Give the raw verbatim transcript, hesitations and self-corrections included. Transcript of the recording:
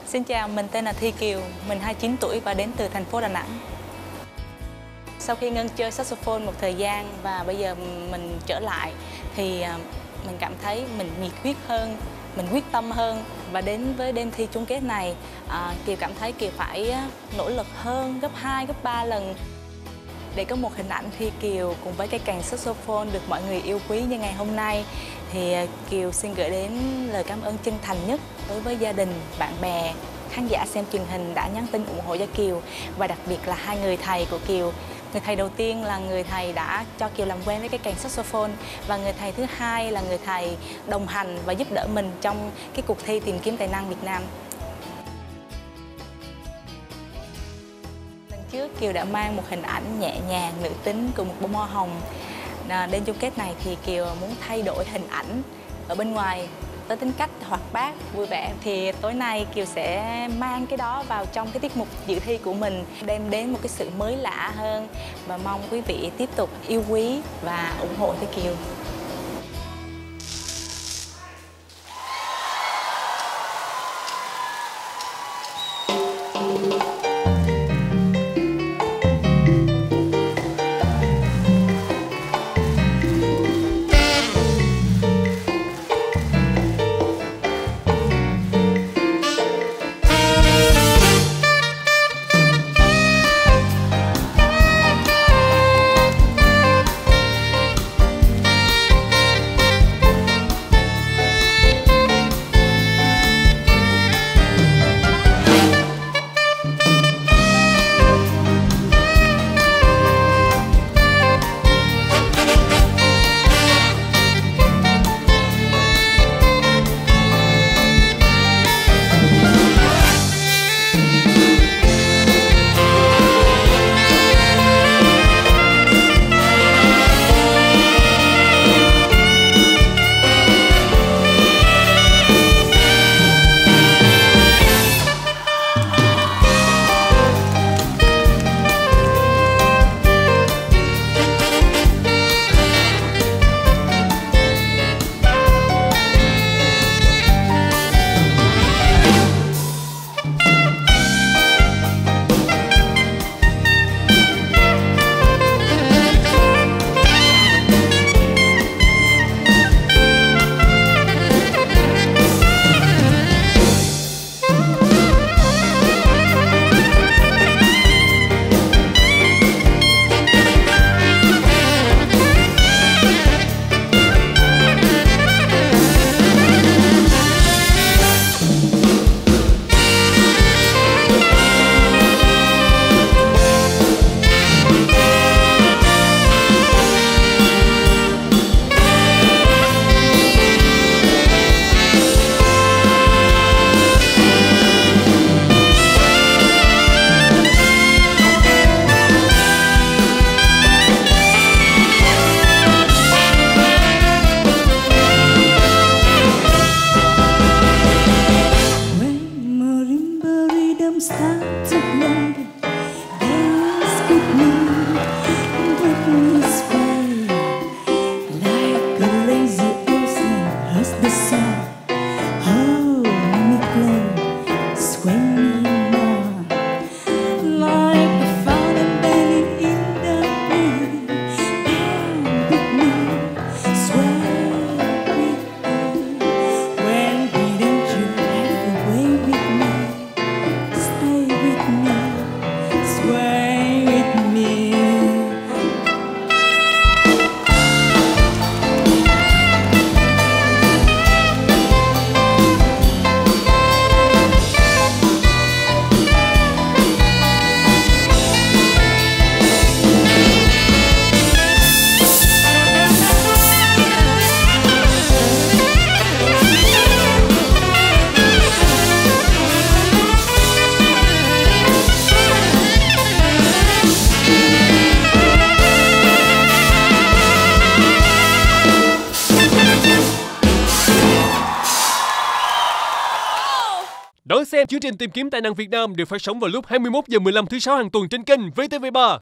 Xin chào, mình tên là Thi Kiều, mình hai mươi chín tuổi và đến từ thành phố Đà Nẵng. Sau khi ngưng chơi saxophone một thời gian và bây giờ mình trở lại thì mình cảm thấy mình nhiệt huyết hơn, mình quyết tâm hơn. Và đến với đêm thi chung kết này, à, Kiều cảm thấy Kiều phải nỗ lực hơn gấp hai, gấp ba lần để có một hình ảnh Thi Kiều cùng với cây kèn saxophone được mọi người yêu quý như ngày hôm nay. Thì Kiều xin gửi đến lời cảm ơn chân thành nhất đối với gia đình, bạn bè, khán giả xem truyền hình đã nhắn tin ủng hộ cho Kiều, và đặc biệt là hai người thầy của Kiều. Người thầy đầu tiên là người thầy đã cho Kiều làm quen với cái kèn saxophone, và người thầy thứ hai là người thầy đồng hành và giúp đỡ mình trong cái cuộc thi tìm kiếm tài năng Việt Nam. Lần trước Kiều đã mang một hình ảnh nhẹ nhàng, nữ tính cùng một bông hoa hồng. Đến chung kết này thì Kiều muốn thay đổi hình ảnh ở bên ngoài tới tính cách hoạt bát, vui vẻ. Thì tối nay Kiều sẽ mang cái đó vào trong cái tiết mục dự thi của mình, đem đến một cái sự mới lạ hơn, và mong quý vị tiếp tục yêu quý và ủng hộ cho Kiều. Start to play, dance with me, with me sway, like a lazy ocean hush the song. Oh, let me play, sway me more, like a fountain belly in the wind. Dance with me, sway with me. When didn't you have the way with me? Stay with me, sway with me. Đón xem chương trình Tìm kiếm tài năng Việt Nam được phát sóng vào lúc hai mươi mốt giờ mười lăm thứ sáu hàng tuần trên kênh vê tê vê ba.